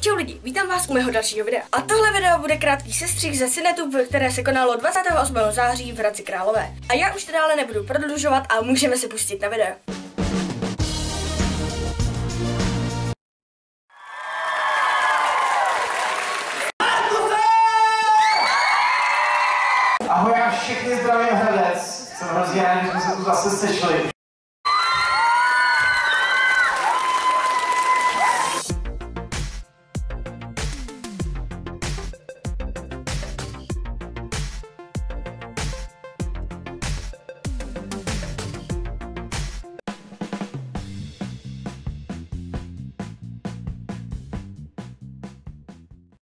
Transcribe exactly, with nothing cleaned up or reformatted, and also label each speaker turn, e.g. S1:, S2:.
S1: Čau lidi, vítám vás u mého dalšího videa. A tohle video bude krátký sestřih ze Cinetu, které se konalo dvacátého osmého září v Hradci Králové. A já už to dále nebudu prodlužovat a můžeme se pustit na video.
S2: Ahoj, já všechny zdravím Hradec. Jsem hrozně rád, že jsme se tu zase sešli.